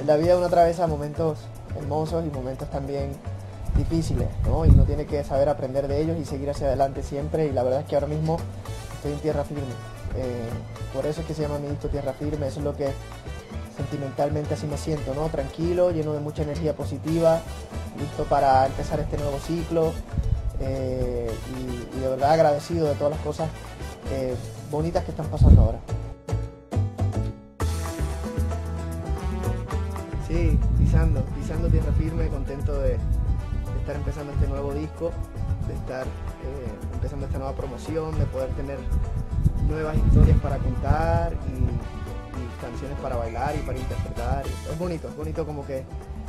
la vida uno atraviesa momentos hermosos y momentos también difíciles, ¿no? Y uno tiene que saber aprender de ellos y seguir hacia adelante siempre, y la verdad es que ahora mismo estoy en tierra firme. Por eso es que se llama mi disco Tierra Firme. Eso es lo que sentimentalmente así me siento, ¿no? Tranquilo, lleno de mucha energía positiva, listo para empezar este nuevo ciclo, y de verdad agradecido de todas las cosas bonitas que están pasando ahora. Sí, pisando tierra firme, contento de estar empezando este nuevo disco, de estar empezando esta nueva promoción, de poder tener nuevas historias para contar y canciones para bailar y para interpretar. Es bonito como que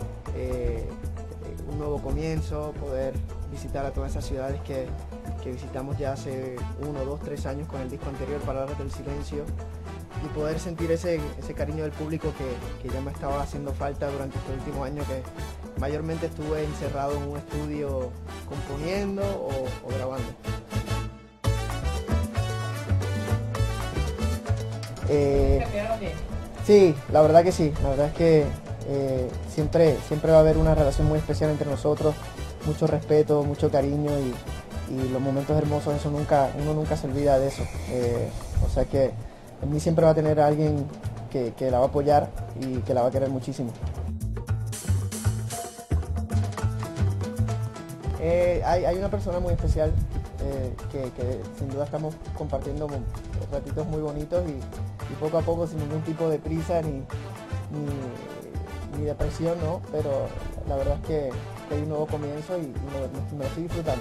un nuevo comienzo, poder visitar a todas esas ciudades que visitamos ya hace 1, 2, 3 años con el disco anterior, Palabras del Silencio, y poder sentir ese cariño del público que ya me estaba haciendo falta durante este último año, que mayormente estuve encerrado en un estudio componiendo o grabando. Sí, la verdad que sí, la verdad es que siempre va a haber una relación muy especial entre nosotros, mucho respeto, mucho cariño, y los momentos hermosos, uno nunca se olvida de eso. O sea que en mí siempre va a tener a alguien que la va a apoyar y que la va a querer muchísimo. Hay una persona muy especial que sin duda estamos compartiendo ratitos muy bonitos y poco a poco, sin ningún tipo de prisa ni depresión, ¿no? Pero la verdad es que hay un nuevo comienzo y me lo estoy disfrutando.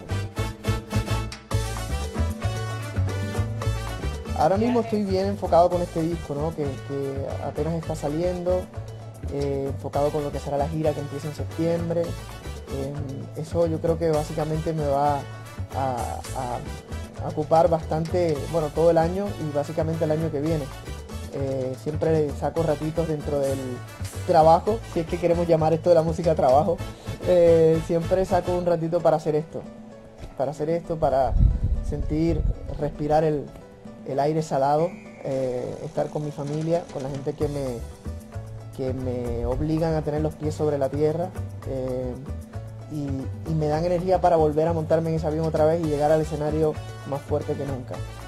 Ahora mismo estoy bien enfocado con este disco, ¿no? que apenas está saliendo, enfocado con lo que será la gira que empieza en septiembre. Eso yo creo que básicamente me va a ocupar bastante, bueno, todo el año y básicamente el año que viene. Siempre saco ratitos dentro del trabajo, si es que queremos llamar esto de la música trabajo. Siempre saco un ratito para hacer esto, para sentir, respirar el aire salado, estar con mi familia, con la gente que me obligan a tener los pies sobre la tierra, y me dan energía para volver a montarme en ese avión otra vez y llegar al escenario más fuerte que nunca.